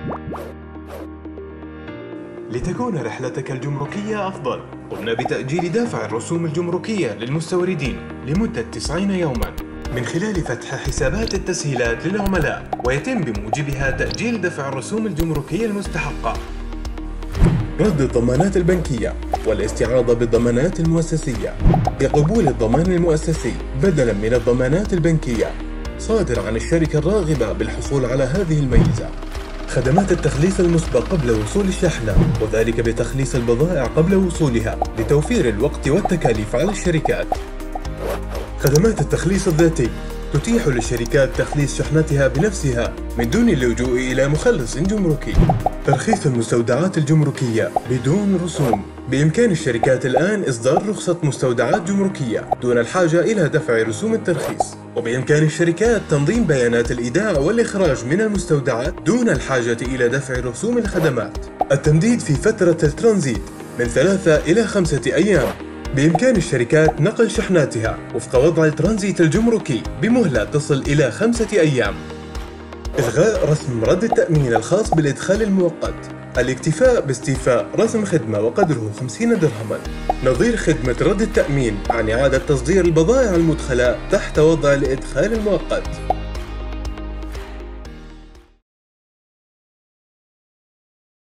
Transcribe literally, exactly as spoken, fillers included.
لتكون رحلتك الجمركية أفضل، قمنا بتأجيل دافع الرسوم الجمركية للمستوردين لمدة تسعين يوماً من خلال فتح حسابات التسهيلات للعملاء، ويتم بموجبها تأجيل دفع الرسوم الجمركية المستحقة. رد الضمانات البنكية والاستعاضة بالضمانات المؤسسية بقبول الضمان المؤسسي بدلاً من الضمانات البنكية، صادر عن الشركة الراغبة بالحصول على هذه الميزة. خدمات التخليص المسبق قبل وصول الشحنة، وذلك بتخليص البضائع قبل وصولها لتوفير الوقت والتكاليف على الشركات. خدمات التخليص الذاتي تتيح للشركات تخليص شحنتها بنفسها من دون اللجوء إلى مخلص جمركي. ترخيص المستودعات الجمركية بدون رسوم، بإمكان الشركات الآن إصدار رخصة مستودعات جمركية دون الحاجة إلى دفع رسوم الترخيص، وبإمكان الشركات تنظيم بيانات الإيداع والإخراج من المستودعات دون الحاجة إلى دفع رسوم الخدمات. التمديد في فترة الترانزيت من ثلاثة إلى خمسة أيام، بإمكان الشركات نقل شحناتها وفق وضع الترانزيت الجمركي بمهلة تصل إلى خمسة أيام. إلغاء رسم رد التأمين الخاص بالإدخال المؤقت، الاكتفاء باستيفاء رسم خدمة وقدره خمسين درهما نظير خدمة رد التأمين عن إعادة تصدير البضائع المدخلة تحت وضع الإدخال المؤقت.